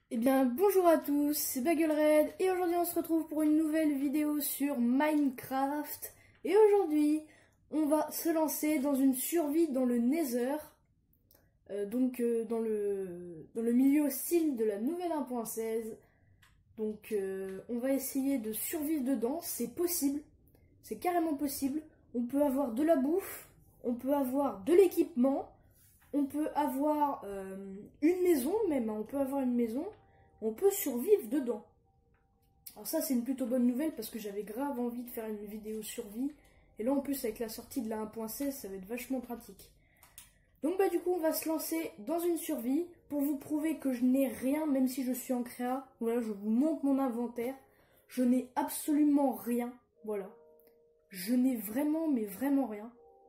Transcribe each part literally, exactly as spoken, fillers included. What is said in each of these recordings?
Eh bien bonjour à tous, c'est BaggleRed et aujourd'hui on se retrouve pour une nouvelle vidéo sur Minecraft. Et aujourd'hui on va se lancer dans une survie dans le Nether, euh, donc euh, dans, le, dans le milieu hostile de la nouvelle un point seize. Donc euh, on va essayer de survivre dedans, c'est possible, c'est carrément possible. On peut avoir de la bouffe, on peut avoir de l'équipement. On peut avoir euh, une maison même, hein, on peut avoir une maison, on peut survivre dedans. Alors ça c'est une plutôt bonne nouvelle parce que j'avais grave envie de faire une vidéo survie. Et là en plus avec la sortie de la un point seize ça va être vachement pratique. Donc bah du coup on va se lancer dans une survie pour vous prouver que je n'ai rien même si je suis en créa. Voilà, je vous montre mon inventaire. Je n'ai absolument rien, voilà. Je n'ai vraiment mais vraiment rien.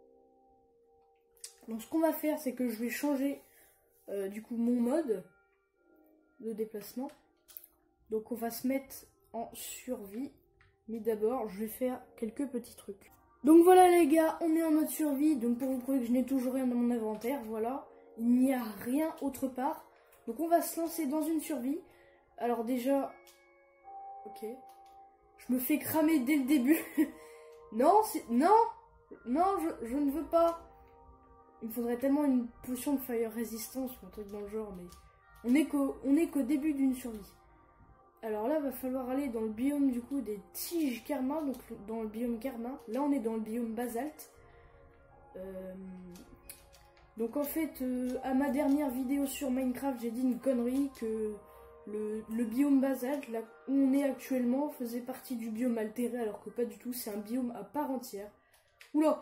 Donc ce qu'on va faire, c'est que je vais changer euh, du coup mon mode de déplacement. Donc on va se mettre en survie. Mais d'abord, je vais faire quelques petits trucs. Donc voilà les gars, on est en mode survie. Donc pour vous prouver que je n'ai toujours rien dans mon inventaire, voilà. Il n'y a rien autre part. Donc on va se lancer dans une survie. Alors déjà... Ok. Je me fais cramer dès le début. Non, non, non, je, je ne veux pas. Il me faudrait tellement une potion de fire résistance ou un truc dans le genre, mais on est qu'au on est qu'au début d'une survie. Alors là, va falloir aller dans le biome du coup des tiges karma, donc dans le biome karma. Là, on est dans le biome basalte. Euh... Donc en fait, euh, à ma dernière vidéo sur Minecraft, j'ai dit une connerie que le, le biome basalte, là où on est actuellement, faisait partie du biome altéré, alors que pas du tout, c'est un biome à part entière. Oula!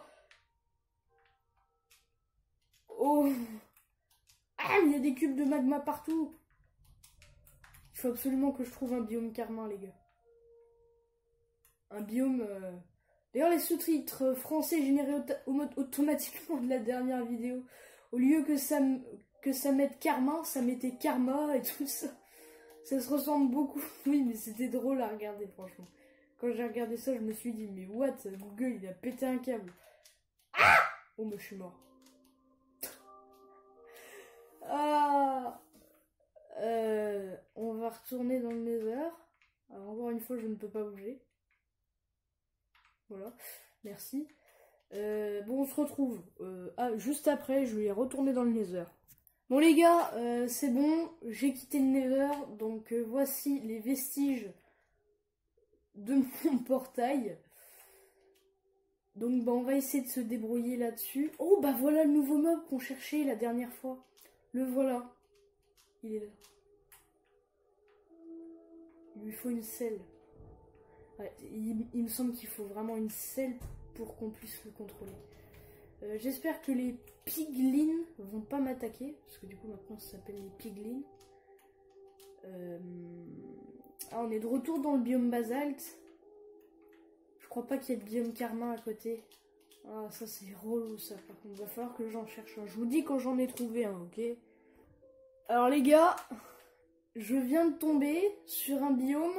Oh! Ah, il y a des cubes de magma partout! Il faut absolument que je trouve un biome karma, les gars. Un biome... Euh... D'ailleurs, les sous-titres français générés auto automatiquement de la dernière vidéo, au lieu que ça, que ça mette karma, ça mettait karma et tout ça. Ça se ressemble beaucoup. Oui, mais c'était drôle à regarder, franchement. Quand j'ai regardé ça, je me suis dit, mais what? Google, il a pété un câble. Ah! Oh, mais je suis mort. Ah, euh, on va retourner dans le Nether. Alors encore une fois, je ne peux pas bouger. Voilà, merci. Euh, bon, on se retrouve euh, ah, juste après. Je vais retourner dans le Nether. Bon les gars, euh, c'est bon. J'ai quitté le Nether. Donc euh, voici les vestiges de mon portail. Donc bah, on va essayer de se débrouiller là-dessus. Oh bah voilà le nouveau mob qu'on cherchait la dernière fois. Le voilà. Il est là. Il lui faut une selle. Ouais, il, il me semble qu'il faut vraiment une selle pour qu'on puisse le contrôler. Euh, J'espère que les piglins vont pas m'attaquer. Parce que du coup maintenant ça s'appelle les piglins. Euh... Ah, on est de retour dans le biome basalte. Je crois pas qu'il y ait de biome karma à côté. Ah ça c'est relou ça. Par contre il va falloir que j'en cherche un. Je vous dis quand j'en ai trouvé un, ok? Alors les gars, je viens de tomber sur un biome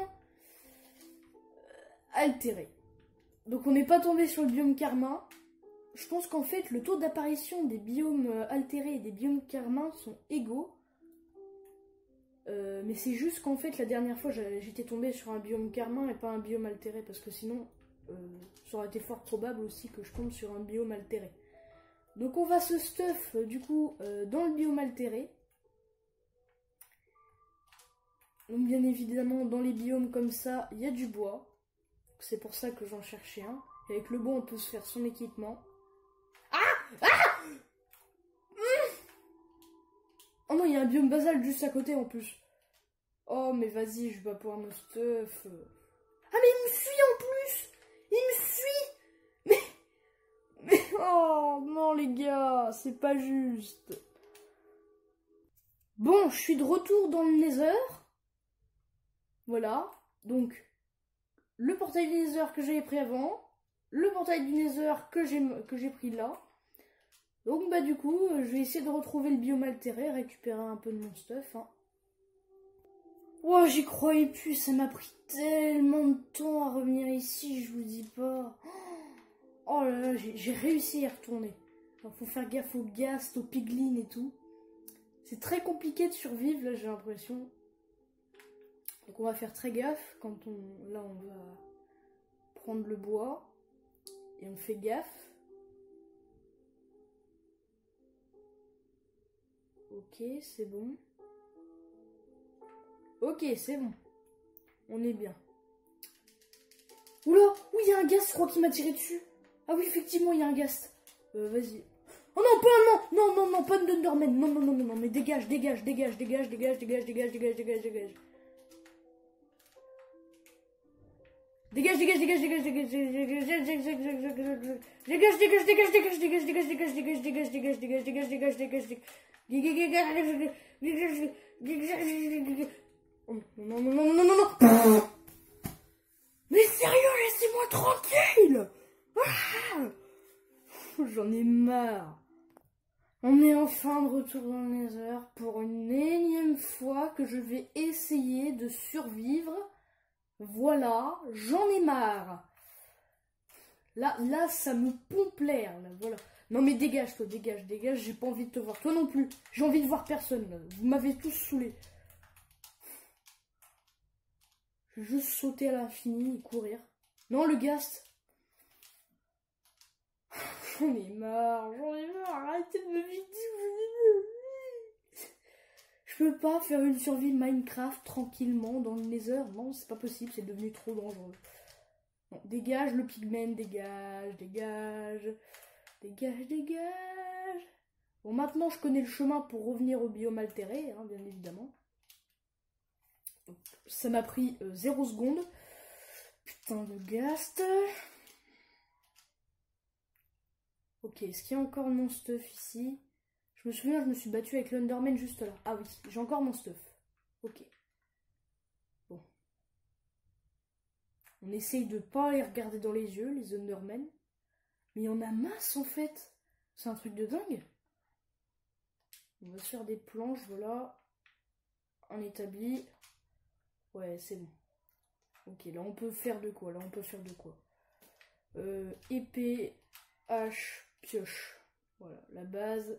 altéré. Donc on n'est pas tombé sur le biome karma. Je pense qu'en fait le taux d'apparition des biomes altérés et des biomes karma sont égaux. Euh, mais c'est juste qu'en fait la dernière fois j'étais tombé sur un biome karma et pas un biome altéré. Parce que sinon euh, ça aurait été fort probable aussi que je tombe sur un biome altéré. Donc on va se stuff du coup euh, dans le biome altéré. Donc bien évidemment dans les biomes comme ça il y a du bois. C'est pour ça que j'en cherchais un. Et avec le bois on peut se faire son équipement. Ah, ah mmh. Oh non il y a un biome basalte juste à côté en plus. Oh mais vas-y je vais pas pouvoir me stuff. Ah mais il me fuit en plus. Il me fuit. Mais... Mais oh non les gars c'est pas juste. Bon je suis de retour dans le Nether. Voilà, donc le portail du Nether que j'avais pris avant, le portail du Nether que j'ai que j'ai pris là. Donc bah du coup, je vais essayer de retrouver le biome altéré, récupérer un peu de mon stuff. Hein. Oh, j'y croyais plus, ça m'a pris tellement de temps à revenir ici, je vous dis pas. Oh là là, j'ai réussi à y retourner. Alors faut faire gaffe aux ghast, aux piglins et tout. C'est très compliqué de survivre là, j'ai l'impression. Donc on va faire très gaffe quand on... Là, on va prendre le bois. Et on fait gaffe. Ok, c'est bon. Ok, c'est bon. On est bien. Oula, oui, il y a un ghast, je crois, qui m'a tiré dessus. Ah oui, effectivement, il y a un ghast. Euh, vas-y. Oh non, pas, non, non, non, non, pas de Thunderman. Non, non, non, non, non, mais dégage, dégage, dégage, dégage, dégage, dégage, dégage, dégage, dégage, dégage. Dégage, dégage, dégage, dégage, dégage, dégage, dégage, dégage, dégage, dégage, dégage, dégage, dégage, dégage, dégage, dégage, dégage, dégage, dégage, dégage, non, non, non, non, non, non. Mais sérieux, laissez-moi tranquille. J'en ai marre. On est enfin de retour dans le Nether pour une énième fois que je vais essayer de survivre. Voilà, j'en ai marre. Là, là, ça me pompe l'air, là, voilà. Non mais dégage, toi, dégage, dégage, j'ai pas envie de te voir. Toi non plus, j'ai envie de voir personne, là. Vous m'avez tous saoulé. Je vais juste sauter à l'infini et courir. Non, le ghast. J'en ai marre, j'en ai marre, arrêtez de me vider. Je peux pas faire une survie Minecraft tranquillement dans le Nether. Non, c'est pas possible, c'est devenu trop dangereux. Bon, dégage le pigment, dégage, dégage, dégage, dégage. Bon, maintenant je connais le chemin pour revenir au biome altéré, hein, bien évidemment. Donc, ça m'a pris euh, zéro seconde. Putain de ghast. Ok, est-ce qu'il y a encore mon stuff ici? Je me souviens, je me suis battue avec l'Underman juste là. Ah oui, j'ai encore mon stuff. Ok. Bon. On essaye de pas les regarder dans les yeux, les Undermen. Mais il y en a masse en fait. C'est un truc de dingue. On va se faire des planches, voilà. Un établi. Ouais, c'est bon. Ok, là on peut faire de quoi? Là on peut faire de quoi? euh, Épée, hache, pioche. Voilà, la base.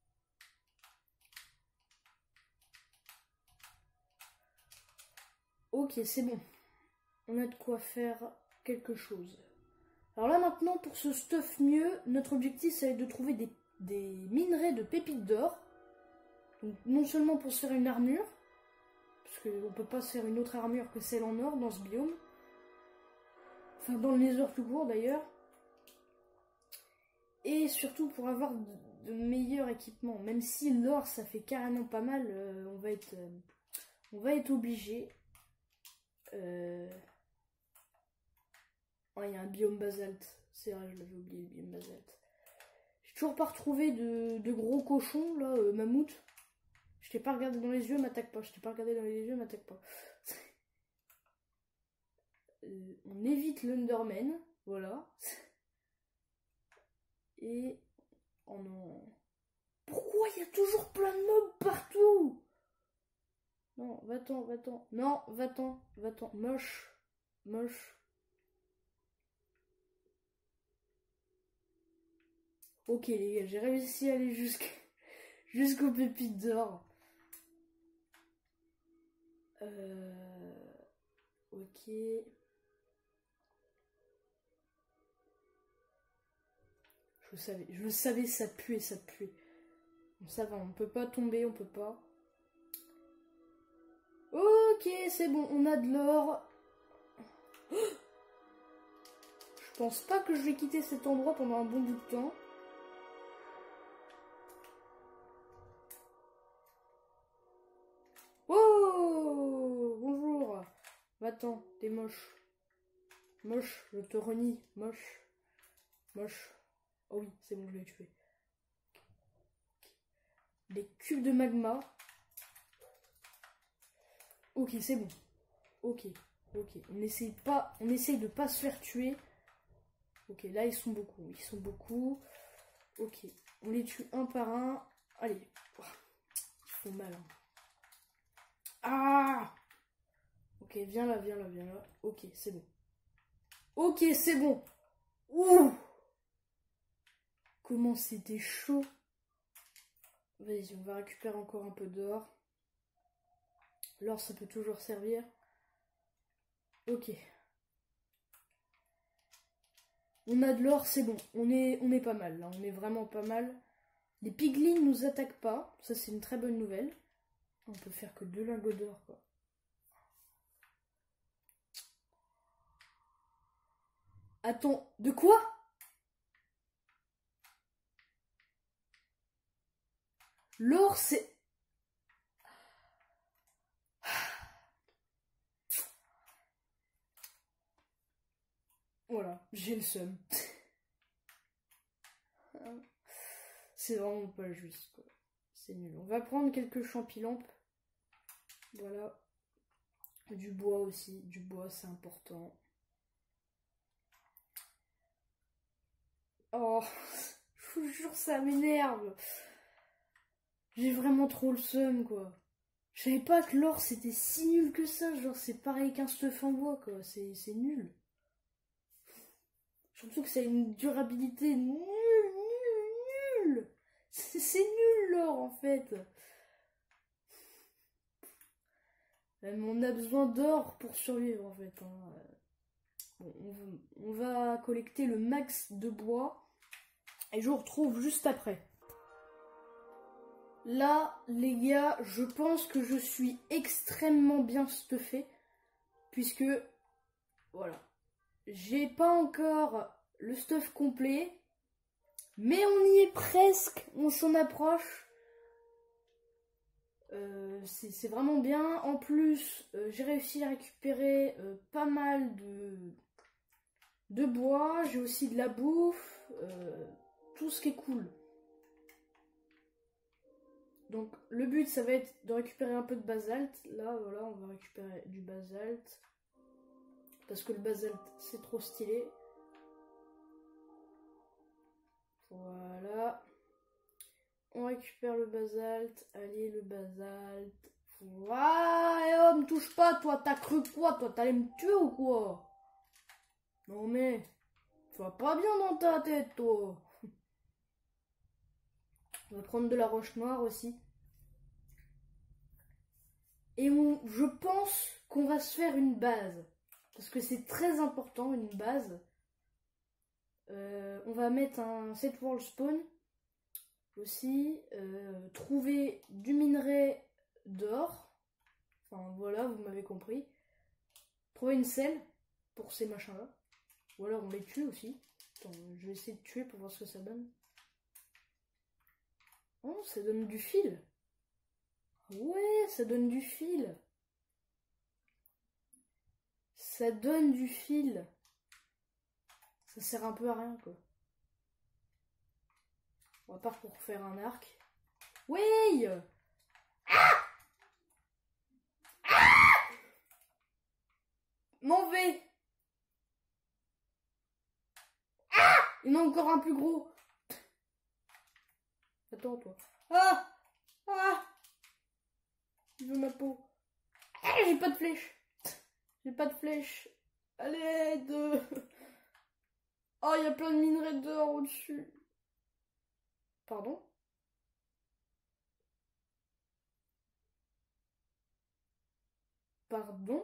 Ok, c'est bon. On a de quoi faire quelque chose. Alors là maintenant, pour ce stuff mieux, notre objectif ça va être de trouver des, des minerais de pépites d'or. Donc non seulement pour se faire une armure, parce qu'on peut pas se faire une autre armure que celle en or dans ce biome. Enfin dans le Nether tout court d'ailleurs. Et surtout pour avoir de, de meilleurs équipements. Même si l'or ça fait carrément pas mal, euh, on va être, euh, on va être obligé. Euh... Oh, il y a un biome basalte. C'est vrai, je l'avais oublié, le biome basalte. J'ai toujours pas retrouvé de, de gros cochons, là, euh, mammouth. Je t'ai pas regardé dans les yeux, m'attaque pas. Je t'ai pas regardé dans les yeux, m'attaque pas. euh, on évite l'Underman, voilà. Et... Oh non. Pourquoi il y a toujours plein de mobs partout? Non, va-t'en, va-t'en. Non, va-t'en, va-t'en. Moche. Moche. Ok les gars, j'ai réussi à aller jusqu'à jusqu'aux pépites d'or. Euh... Ok. Je savais, je savais, ça puait, ça puait. Bon, ça va, on peut pas tomber, on peut pas. Ok, c'est bon, on a de l'or. Je pense pas que je vais quitter cet endroit pendant un bon bout de temps. Oh, bonjour. Va-t'en, t'es moche. Moche, je te renie. Moche. Moche. Oh oui, c'est bon, je l'ai tué. Des cubes de magma. Ok, c'est bon. Ok, ok. On essaye pas, on essaye de pas se faire tuer. Ok, là ils sont beaucoup, ils sont beaucoup. Ok, on les tue un par un. Allez, ils font mal. Hein. Ah! Ok, viens là, viens là, viens là. Ok, c'est bon. Ok, c'est bon. Ouh! Comment c'était chaud. Vas-y, on va récupérer encore un peu d'or. L'or, ça peut toujours servir. Ok. On a de l'or, c'est bon. On est, on est pas mal, là. On est vraiment pas mal. Les piglins nous attaquent pas. Ça, c'est une très bonne nouvelle. On peut faire que deux lingots d'or, quoi. Attends, de quoi? L'or, c'est... Voilà, j'ai le seum. C'est vraiment pas juste, quoi. C'est nul. On va prendre quelques champignons. Voilà. Du bois aussi. Du bois, c'est important. Oh, je vous jure, ça m'énerve. J'ai vraiment trop le seum, quoi. Je savais pas que l'or, c'était si nul que ça. Genre, c'est pareil qu'un stuff en bois, quoi. C'est nul. Surtout que ça a une durabilité nulle, nulle, nulle. C'est nul, l'or, en fait. Même on a besoin d'or pour survivre, en fait. Hein. Bon, on, on va collecter le max de bois. Et je vous retrouve juste après. Là, les gars, je pense que je suis extrêmement bien stuffé. Puisque, voilà. J'ai pas encore le stuff complet. Mais on y est presque. On s'en approche. Euh, c'est vraiment bien. En plus, euh, j'ai réussi à récupérer euh, pas mal de, de bois. J'ai aussi de la bouffe. Euh, tout ce qui est cool. Donc le but, ça va être de récupérer un peu de basalte. Là, voilà, on va récupérer du basalte. Parce que le basalte, c'est trop stylé. Voilà. On récupère le basalte. Allez, le basalte. Voilà. Oh, me touche pas, toi. T'as cru quoi, toi? T'allais me tuer ou quoi? Non mais... Tu vas pas bien dans ta tête, toi. On va prendre de la roche noire aussi. Et on, je pense qu'on va se faire une base. Parce que c'est très important, une base. Euh, on va mettre un set world spawn. Aussi. Euh, trouver du minerai d'or. Enfin voilà, vous m'avez compris. Trouver une selle pour ces machins-là. Ou alors on les tue aussi. Attends, je vais essayer de tuer pour voir ce que ça donne. Oh, ça donne du fil. Ouais, ça donne du fil. Ça donne du fil. Ça sert un peu à rien, quoi. On va part pour faire un arc. Oui. Ah ah M'en vais. Ah Il y en a encore un plus gros. Attends, toi. Ah Ah Il veut ma peau. Ah, j'ai pas de flèche. J'ai pas de flèche. À l'aide. Oh, il y a plein de minerais d'or au-dessus. Pardon? Pardon?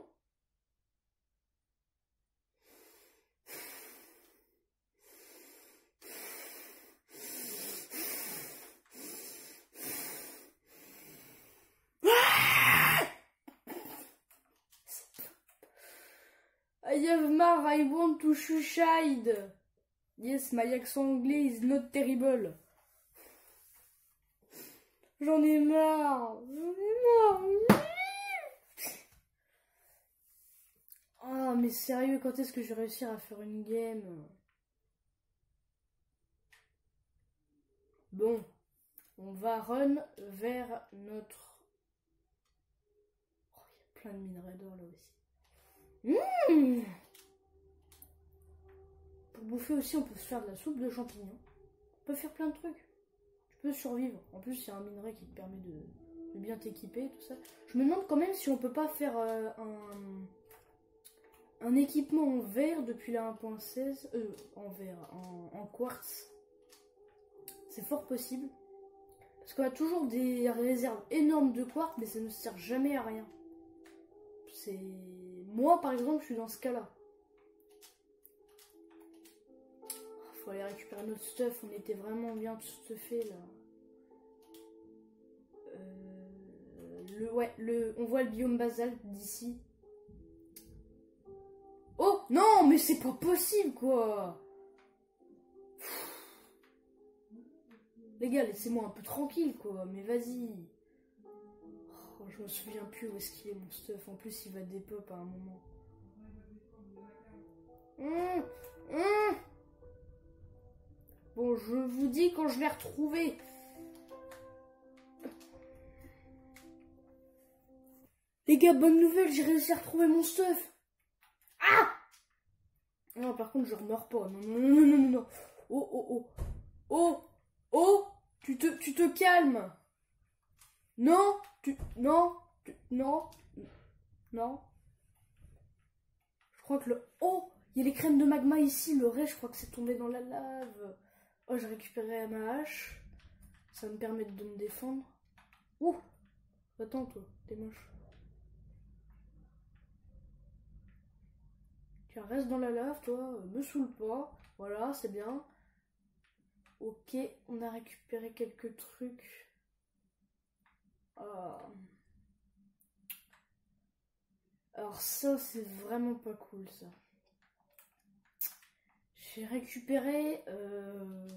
I have mar, I want to suicide. Yes, my accent anglais is not terrible. J'en ai marre. J'en ai marre. Ah, mais sérieux, quand est-ce que je vais réussir à faire une game? Bon, on va run vers notre... Oh, il y a plein de minerais d'or là aussi. Mmh Pour bouffer aussi, on peut se faire de la soupe de champignons. On peut faire plein de trucs. Tu peux survivre. En plus, il y a un minerai qui te permet de, de bien t'équiper, tout ça. Je me demande quand même si on peut pas faire euh, un... un équipement en verre depuis la un point seize. Euh, en verre, en, en quartz. C'est fort possible. Parce qu'on a toujours des réserves énormes de quartz, mais ça ne sert jamais à rien. C'est Moi, par exemple, je suis dans ce cas-là. Faut aller récupérer notre stuff. On était vraiment bien stuffé là. Euh, le, ouais, le, on voit le biome basalte d'ici. Oh non, mais c'est pas possible quoi. Les gars, laissez-moi un peu tranquille quoi. Mais vas-y. Oh, je me souviens plus où est-ce qu'il est mon stuff. En plus, il va dépop à un moment. Mmh, mmh. Bon, je vous dis quand je l'ai retrouvé. Les gars, bonne nouvelle, j'ai réussi à retrouver mon stuff. Ah! Non, par contre, je remeurs pas. Non, non, non, non, non, non. Oh, oh, oh. Oh, oh, tu te, tu te calmes. Non, tu, non, tu, non, non. Je crois que le, oh, il y a les crèmes de magma ici. Le reste, je crois que c'est tombé dans la lave. Oh, j'ai récupéré ma hache. Ça va me permettre de me défendre. Ouh, attends, toi, t'es moche. Tiens, reste dans la lave, toi, me saoule pas. Voilà, c'est bien. Ok, on a récupéré quelques trucs. Ah. Alors ça, c'est vraiment pas cool, ça. J'ai récupéré euh,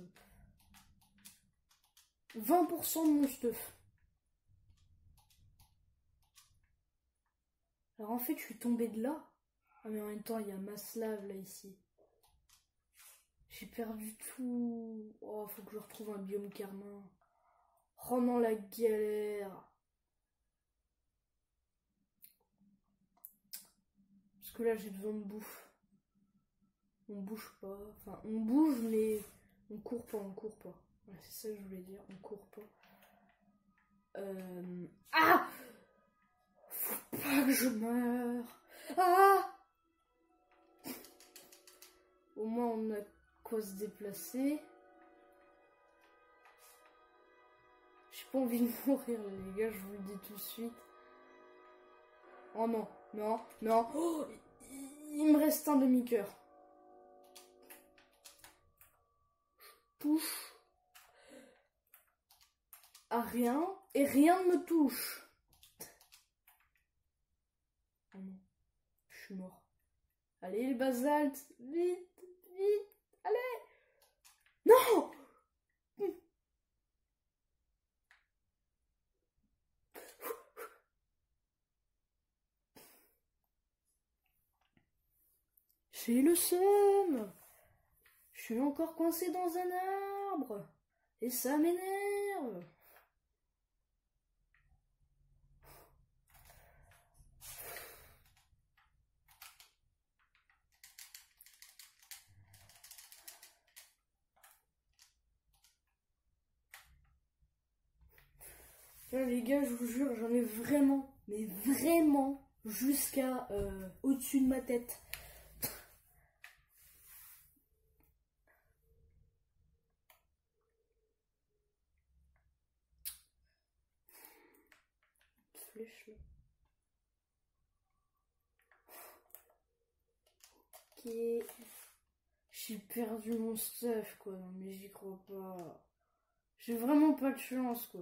vingt pour cent de mon stuff. Alors en fait, je suis tombée de là. Ah mais en même temps, il y a masse lave là, ici. J'ai perdu tout. Oh, faut que je retrouve un biome carmin. Oh non, la galère. Parce que là, j'ai besoin de bouffe. On bouge pas. Enfin, on bouge, mais on court pas, on court pas. Ouais, c'est ça que je voulais dire, on court pas. Euh... Ah! Faut pas que je meure. Ah! Au moins, on a quoi se déplacer. J'ai pas envie de mourir, les gars, je vous le dis tout de suite. Oh non, non, non. Oh, il me reste un demi-cœur. Je touche à rien et rien ne me touche. Oh non, je suis mort. Allez, le basalte, vite, vite, allez. Non! J'ai le seum. Je suis encore coincé dans un arbre. Et ça m'énerve. Là, les gars, je vous jure, j'en ai vraiment, mais vraiment, jusqu'à euh, au-dessus de ma tête. Flèche là. Ok. J'ai perdu mon stuff, quoi. Non, mais j'y crois pas. J'ai vraiment pas de chance, quoi.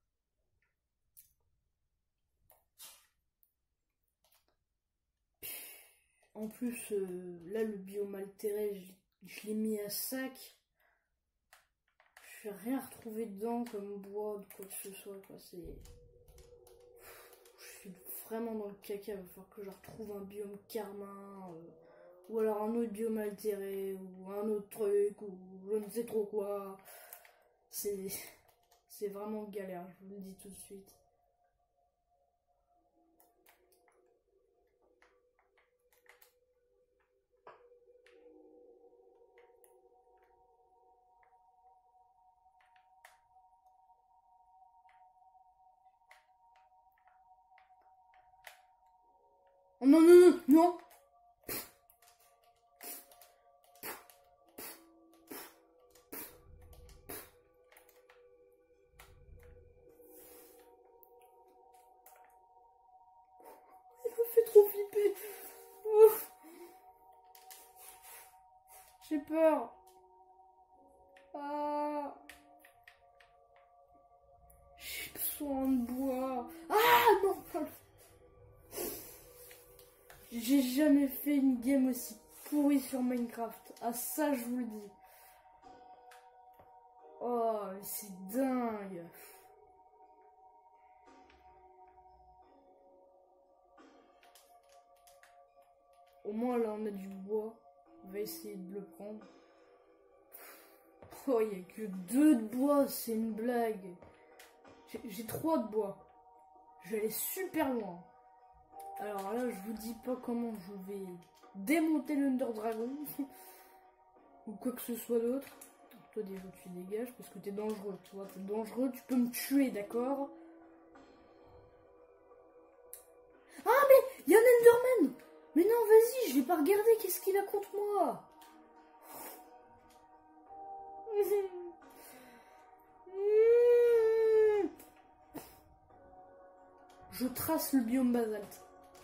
En plus, euh, là, le biome altéré, je, je l'ai mis à sac. Je vais rien retrouver dedans comme bois ou quoi que ce soit, quoi. C'est... Je suis vraiment dans le caca. Il va falloir que je retrouve un biome carmin. Euh, ou alors un autre biome altéré. Ou un autre truc. Ou je ne sais trop quoi. C'est... C'est vraiment galère, je vous le dis tout de suite. Oh non, non, non, non. Il me fait trop flipper. J'ai peur. Ah. J'ai besoin de boire. Ah non. J'ai jamais fait une game aussi pourrie sur Minecraft. Ah ça je vous le dis. Oh c'est dingue. Au moins là on a du bois. On va essayer de le prendre. Oh il n'y a que deux de bois, c'est une blague. J'ai trois de bois. Je vais aller super loin. Alors là je vous dis pas comment je vais démonter l'Under Dragon. Ou quoi que ce soit d'autre. Toi déjà tu dégages parce que t'es dangereux. Tu vois, t'es dangereux, tu peux me tuer, d'accord? Ah mais il y a un Enderman. Mais non vas-y, je vais pas regarder qu'est-ce qu'il a contre moi. Je trace le biome basalte.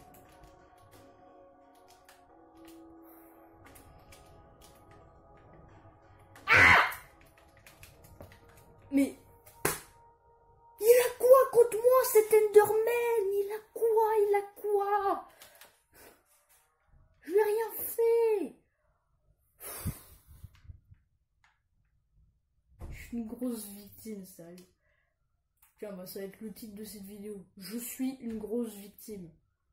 Mais il a quoi contre moi cet Enderman? Il a quoi? Il a quoi? Je lui ai rien fait. Je suis une grosse victime, sérieux. Tiens, bah, ça va être le titre de cette vidéo. Je suis une grosse victime.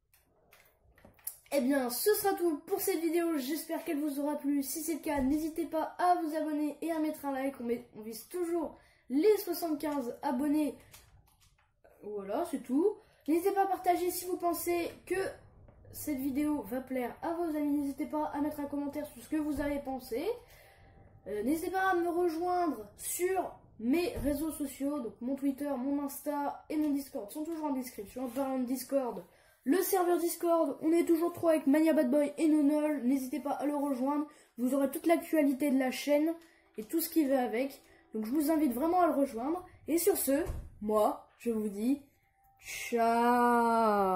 Eh bien, ce sera tout pour cette vidéo. J'espère qu'elle vous aura plu. Si c'est le cas, n'hésitez pas à vous abonner et à mettre un like. On, met, on vise toujours les soixante-quinze abonnés. Voilà, c'est tout. N'hésitez pas à partager si vous pensez que cette vidéo va plaire à vos amis. N'hésitez pas à mettre un commentaire sur ce que vous avez pensé. Euh, N'hésitez pas à me rejoindre sur mes réseaux sociaux. Donc mon Twitter, mon Insta et mon Discord sont toujours en description. En parlant de Discord, le serveur Discord, on est toujours trois avec Mania Bad Boy et Nonol. N'hésitez pas à le rejoindre. Vous aurez toute l'actualité de la chaîne et tout ce qui va avec. Donc je vous invite vraiment à le rejoindre. Et sur ce, moi, je vous dis ciao.